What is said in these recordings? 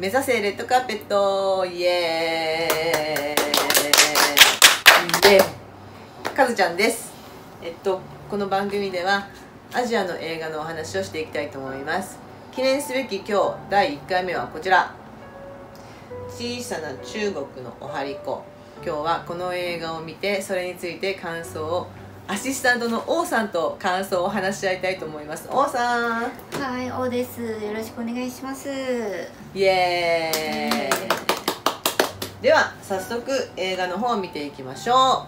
目指せレッドカーペットイエーイでかずちゃんです。この番組ではアジアの映画のお話をしていきたいと思います。記念すべき今日第1回目はこちら、小さな中国のおはりこ。今日はこの映画を見てそれについて感想をアシスタントの王さんと感想を話し合いたいと思います。王さん。 はい、王です。よろしくお願いします。 イエーイ。では早速映画の方を見ていきましょ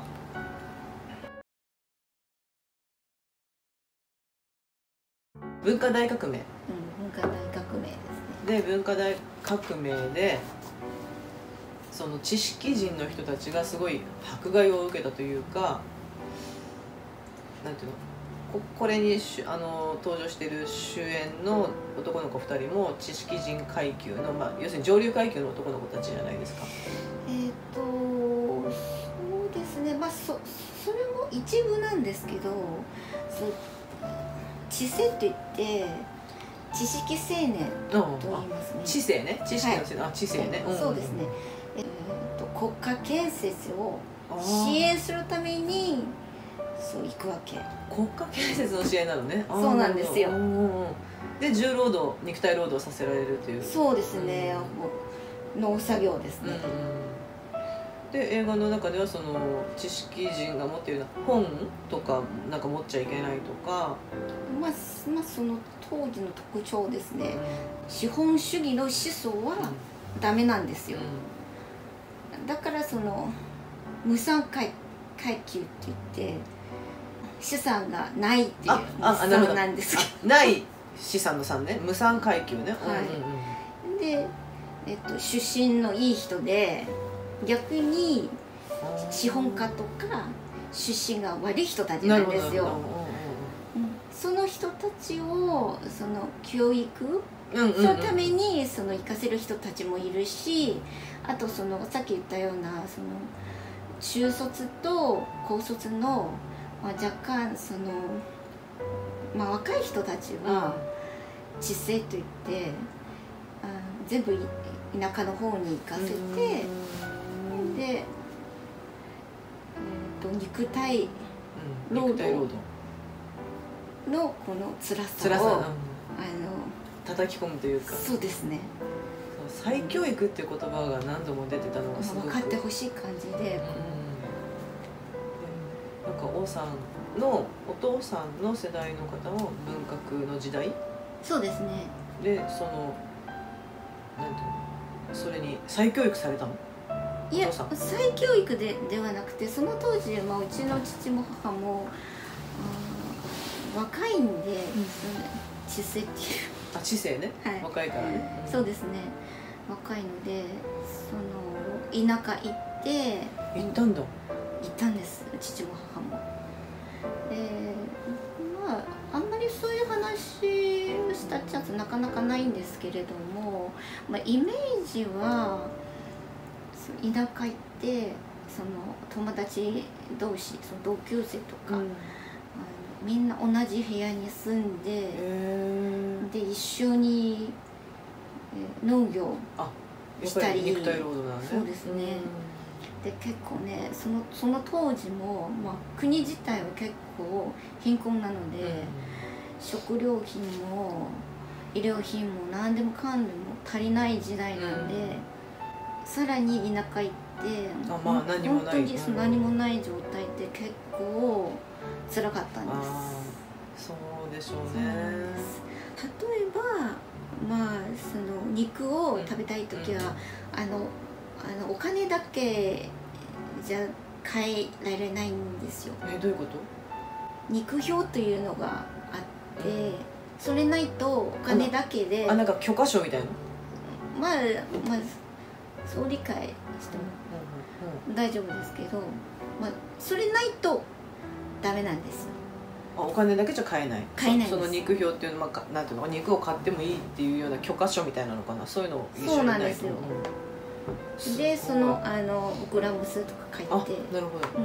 う。文化大革命、 文化大革命ですね。 で文化大革命でその知識人の人たちがすごい迫害を受けたというか、なんていうの、これに登場している主演の男の子2人も知識人階級の、要するに上流階級の男の子たちじゃないですか。 そうですね。それも一部なんですけど、知性といって知識青年と言いますね。 知性ね、知識の青年、 はい、 知性ね、 そうですね。国家建設を支援するためにそう行くわけ。 国家建設の支援なのね。 そうなんですよ。 で重労働、肉体労働させられるという。 そうですね、農作業ですね。 で映画の中ではその知識人が持っているような本とかなんか持っちゃいけないとか、 その当時の特徴ですね。資本主義の思想はダメなんですよ。だからその無産階級って言って資産がないっていう無産なんですけど、 ない資産の産ね、無産階級ね。 で、出身のいい人で逆に資本家とか出身が悪い人たちなんですよ。その人たちをその教育そのためにその行かせる人たちもいるし、あとそのさっき言ったようなその中卒と高卒の、若干その、若い人たちは知性といって全部田舎の方に行かせて、で、肉体労働のこの辛さを叩き込むというか。 そうですね。 再教育っていう言葉が何度も出てたのがすごく分かってほしい感じで、 なんか王さんのお父さんの世代の方も文革の時代、 そうですね。 でそのなんていうの、それに再教育されたの？ いや、再教育ではなくて、その当時、うちの父も母も若いんで、知性っていう知性ね、若いからね。そうですね、若いのでその田舎行ったんです、父も母も。であんまりそういう話をしたチャンスなかなかないんですけれども、イメージは田舎行ってその友達同士、その同級生とか、みんな同じ部屋に住んで、で一緒に農業したり、 肉体労働なんね。 そうですね。で結構ね、その当時も、国自体は結構貧困なので、食料品も医療品も何でもかんでも足りない時代なんで、さらに田舎行って本当に何もない状態で結構辛かったんです。 そうでしょうね。 例えばその肉を食べたい時はお金だけじゃ買えられないんですよ。 どういうこと？ 肉票というのがあって、それないとお金だけでなんか許可証みたいな。 そう理解しても大丈夫ですけど、それないとダメなんですよ。 お金だけじゃ買えない。 買えないんです。 その肉票っていうのは、なんていうの、肉を買ってもいいっていうような許可書みたいなのかな、そういうのを一緒に。 そうなんですよ。でそのグラム数とか書いて。 なるほど。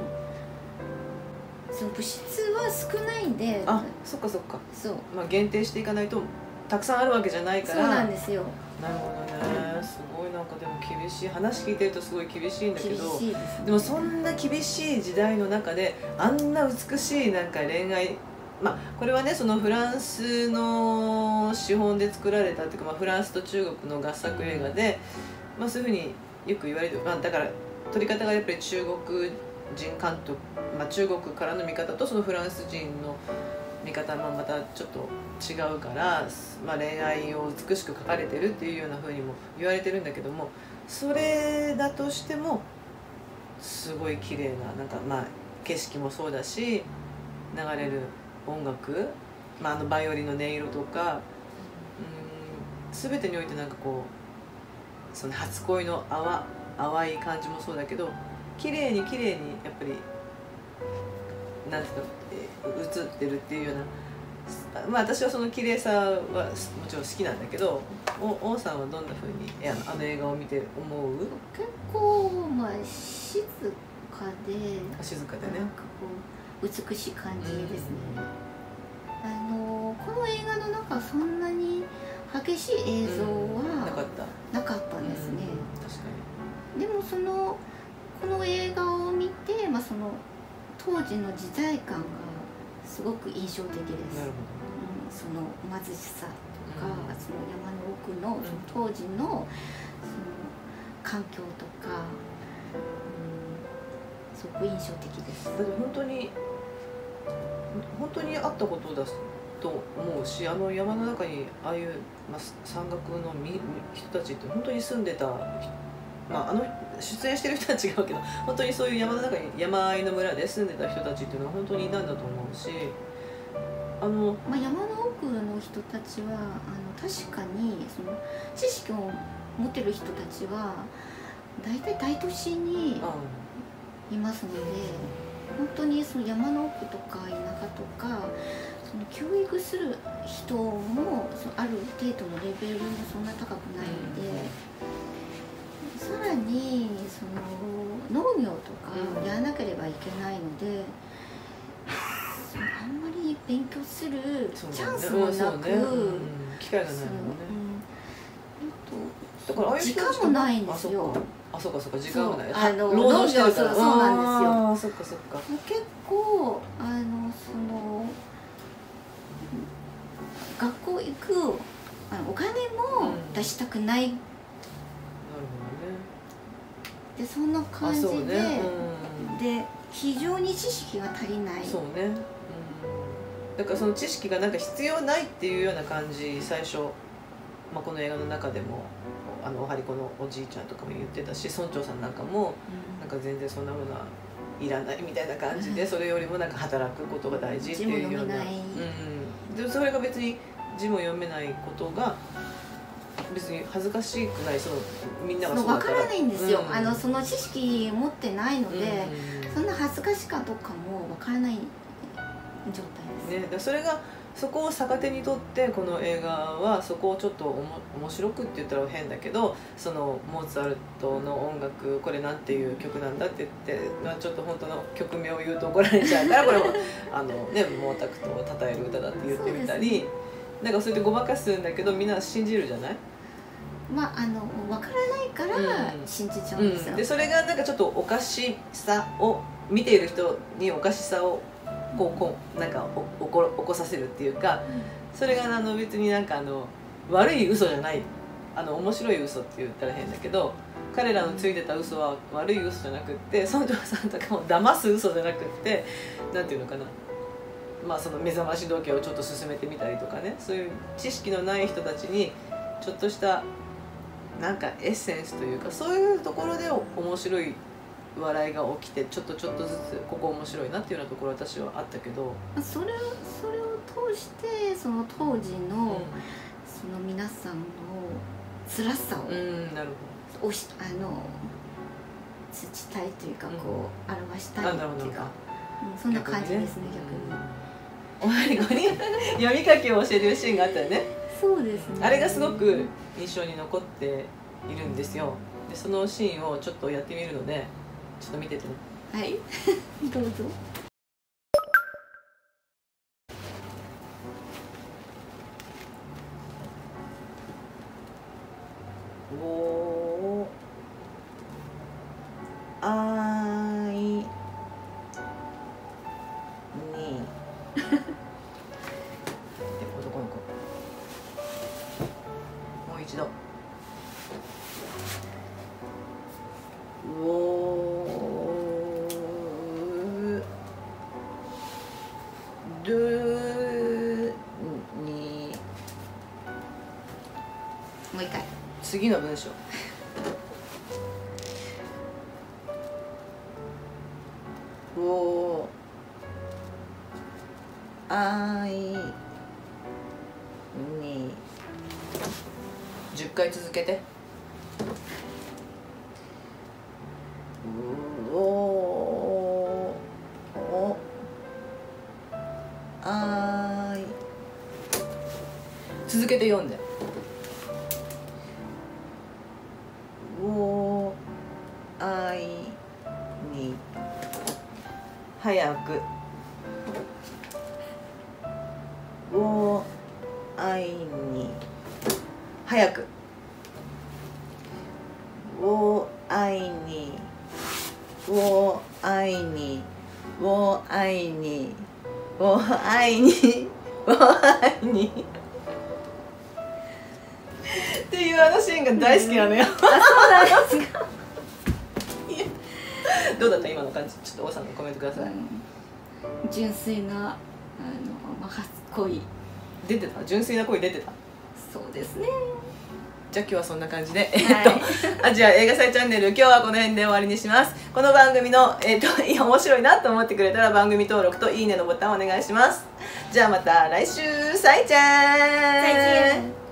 その物質は少ないんで。 そっかそっか。 そう。 限定していかないとたくさんあるわけじゃないから。 そうなんですよ。 なるほどね。すごいなんかでも厳しい、話聞いてるとすごい厳しいんだけど、 厳しいですね。 でもそんな厳しい時代の中であんな美しいなんか恋愛、まあこれはねそのフランスの資本で作られたっていうか、まあ、フランスと中国の合作映画で、まあ、そういうふうによく言われる、まあ、だから撮り方がやっぱり中国人監督、まあ、中国からの見方とそのフランス人の見方もまたちょっと違うから、まあ、恋愛を美しく描かれてるっていうようなふうにも言われてるんだけども、それだとしてもすごい綺麗な、なんかまあ景色もそうだし、流れる音楽、まあ、あのバイオリンの音色とか、全てにおいてなんかこうその初恋の淡い感じもそうだけど、綺麗にやっぱりなんていうの、映ってるっていうような、まあ私はその綺麗さはもちろん好きなんだけど、王さんはどんなふうにあの映画を見て思う？ 結構まあ静かで、 静かでね、 なんかこう美しい感じですね。この映画の中そんなに激しい映像はなかったんですね。 確かに。でもこの映画を見て、まあ、その当時の時代感がすごく印象的です。 なるその貧しさとか、その山の奥のその当時のその環境とか、すごく印象的です。 だって本当にあったことだと思うし、あの山の中にああいう、まあ、山岳の人たちって本当に住んでた、まあ、出演してる人は違うけど、本当にそういう山の中に山あいの村で住んでた人たちっていうのは本当にいたんだと思うし、 まあ、山の奥の人たちは確かにその知識を持ってる人たちは大体大都市にいますので、本当にその山の奥とか田舎とかその教育する人もある程度のレベルもそんな高くないので、さらにその農業とかやらなければいけないので、あんまり勉強するチャンスもなく、 機会がないもんね。 だから時間もないんですよ。 そうか時間がない。 農業そうなんですよ。 そっか。 結構その学校行くお金も出したくない。でそんな感じで非常に知識が足りない。 そうね。だからその知識がなんか必要ないっていうような感じ、最初、まあ、この映画の中でもおはりこのおじいちゃんとかも言ってたし、村長さんなんかもなんか全然そんなものはいらないみたいな感じで、それよりもなんか働くことが大事っていうような、でそれが別に字も読めないことが別に恥ずかしくない、みんながそうだから分からないんですよ。その知識持ってないので、そんな恥ずかしかどうかも分からない状態です。 ね、それがそこを逆手にとって、この映画はそこをちょっと面白くって言ったら変だけど、そのモーツァルトの音楽、これなんていう曲なんだって言って、ちょっと本当の曲名を言うと怒られちゃうから、これもね、毛沢東を称える歌だって言ってみたり、なんかそうやってごまかすんだけど、みんな信じるじゃない。 まあ分からないから信じちゃうんですよ。 でそれがなんかちょっとおかしさを、見ている人におかしさをなんか起こさせるっていうか、それが別になんか悪い嘘じゃない、面白い嘘って言ったら変だけど、彼らのついてた嘘は悪い嘘じゃなくって、村長さんとかも騙す嘘じゃなくって、なんていうのかな、まあその目覚まし時計をちょっと進めてみたりとかね、そういう知識のない人たちにちょっとしたなんかエッセンスというか、そういうところで面白い笑いが起きて、ちょっとずつここ面白いなっていうようなところ私はあったけど、 それを通してその当時の、その皆さんの辛さを、 なるほど、 通じたいというか、こう表したいっていうか、そんな感じですね。 逆にお前に読み書きを教えてるシーンがあったよね。 そうですね。 あれがすごく印象に残っているんですよ。でそのシーンをちょっとやってみるので、ちょっと見ててね。 はいどうぞ。 おあいに男の子もう一度ドゥにもう一回次の文章おあいに10回続けておあい続けて読んでおあいに早くおあいに早くおあいにおあいにおあいにおあいにおあいにっていうあのシーンが大好きなのよ。 そうなんですか。 どうだった今の感じ、ちょっと王さんのコメントください。 純粋な初恋出てた、純粋な声出てた。 そうですね。 じゃあ今日はそんな感じで、アジア映画祭チャンネル今日はこの辺で終わりにします。この番組のいや面白いなと思ってくれたら番組登録といいねのボタンをお願いします。じゃあまた来週、さいちゃん。 再见。